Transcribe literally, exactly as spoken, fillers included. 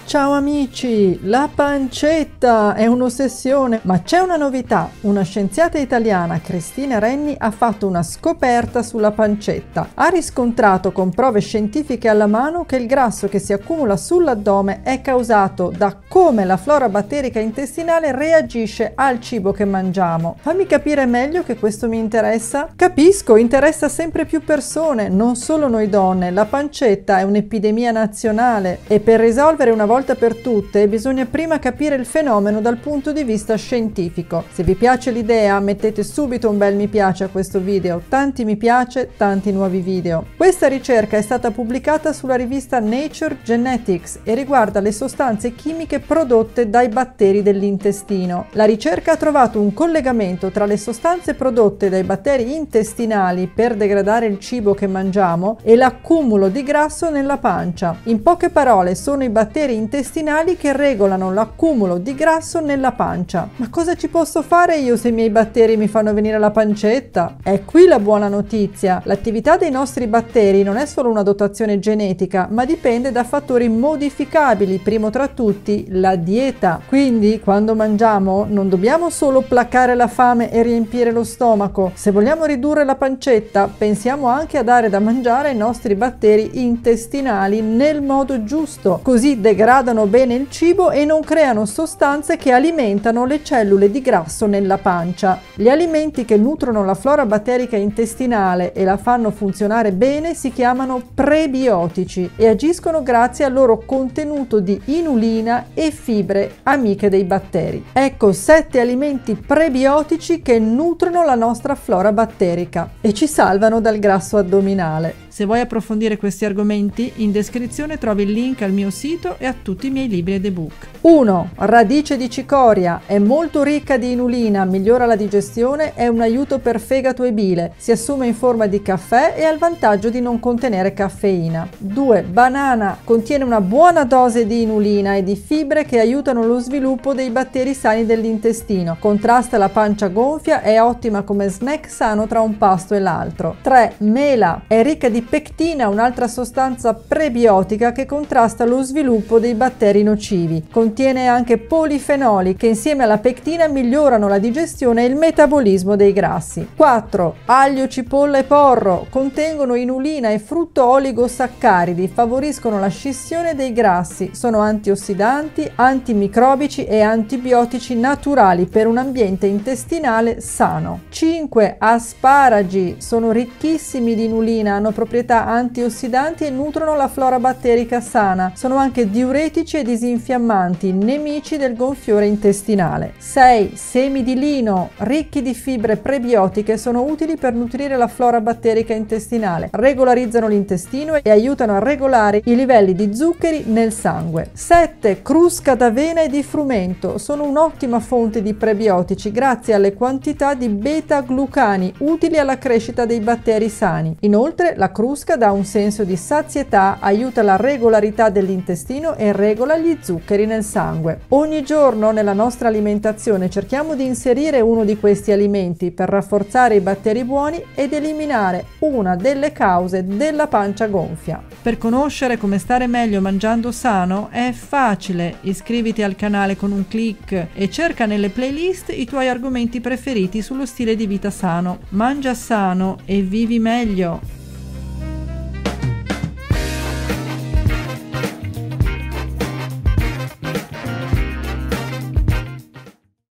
Ciao amici, la pancetta è un'ossessione, ma c'è una novità. Una scienziata italiana, Cristina Renni, ha fatto una scoperta sulla pancetta. Ha riscontrato con prove scientifiche alla mano che il grasso che si accumula sull'addome è causato da come la flora batterica intestinale reagisce al cibo che mangiamo. Fammi capire meglio che questo mi interessa. Capisco, interessa sempre più persone, non solo noi donne. La pancetta è un'epidemia nazionale e per risolvere una volta per tutte bisogna prima capire il fenomeno dal punto di vista scientifico. Se vi piace l'idea, mettete subito un bel mi piace a questo video, tanti mi piace, tanti nuovi video. Questa ricerca è stata pubblicata sulla rivista Nature Genetics e riguarda le sostanze chimiche prodotte dai batteri dell'intestino. La ricerca ha trovato un collegamento tra le sostanze prodotte dai batteri intestinali per degradare il cibo che mangiamo e l'accumulo di grasso nella pancia. In poche parole, sono i batteri intestinali che regolano l'accumulo di grasso nella pancia. Ma cosa ci posso fare io se i miei batteri mi fanno venire la pancetta? È qui la buona notizia. L'attività dei nostri batteri non è solo una dotazione genetica, ma dipende da fattori modificabili, primo tra tutti la dieta. Quindi quando mangiamo non dobbiamo solo placare la fame e riempire lo stomaco. Se vogliamo ridurre la pancetta, pensiamo anche a dare da mangiare ai nostri batteri intestinali nel modo giusto, così degradano bene il cibo e non creano sostanze che alimentano le cellule di grasso nella pancia. Gli alimenti che nutrono la flora batterica intestinale e la fanno funzionare bene si chiamano prebiotici e agiscono grazie al loro contenuto di inulina e fibre amiche dei batteri. Ecco sette alimenti prebiotici che nutrono la nostra flora batterica e ci salvano dal grasso addominale. Se vuoi approfondire questi argomenti, in descrizione trovi il link al mio sito e a tutti i miei libri ed ebook. uno. Radice di cicoria. È molto ricca di inulina, migliora la digestione, è un aiuto per fegato e bile, si assume in forma di caffè e ha il vantaggio di non contenere caffeina. due. Banana. Contiene una buona dose di inulina e di fibre che aiutano lo sviluppo dei batteri sani dell'intestino, contrasta la pancia gonfia, è ottima come snack sano tra un pasto e l'altro. tre. Mela. È ricca di pectina, un'altra sostanza prebiotica che contrasta lo sviluppo dei batteri nocivi. Contiene anche polifenoli che insieme alla pectina migliorano la digestione e il metabolismo dei grassi. quattro. Aglio, cipolla e porro. Contengono inulina e frutto oligosaccaridi, favoriscono la scissione dei grassi, sono antiossidanti, antimicrobici e antibiotici naturali per un ambiente intestinale sano. cinque. Asparagi. Sono ricchissimi di inulina, hanno proprietà antiossidanti e nutrono la flora batterica sana. Sono anche diuretici e disinfiammanti, nemici del gonfiore intestinale. sei. Semi di lino, ricchi di fibre prebiotiche, sono utili per nutrire la flora batterica intestinale, regolarizzano l'intestino e aiutano a regolare i livelli di zuccheri nel sangue. sette. Crusca d'avena e di frumento, sono un'ottima fonte di prebiotici grazie alle quantità di beta-glucani utili alla crescita dei batteri sani. Inoltre la crusca dà un senso di sazietà, aiuta la regolarità dell'intestino e regola gli zuccheri nel sangue. Ogni giorno nella nostra alimentazione cerchiamo di inserire uno di questi alimenti per rafforzare i batteri buoni ed eliminare una delle cause della pancia gonfia. Per conoscere come stare meglio mangiando sano è facile, iscriviti al canale con un click e cerca nelle playlist i tuoi argomenti preferiti sullo stile di vita sano. Mangia sano e vivi meglio!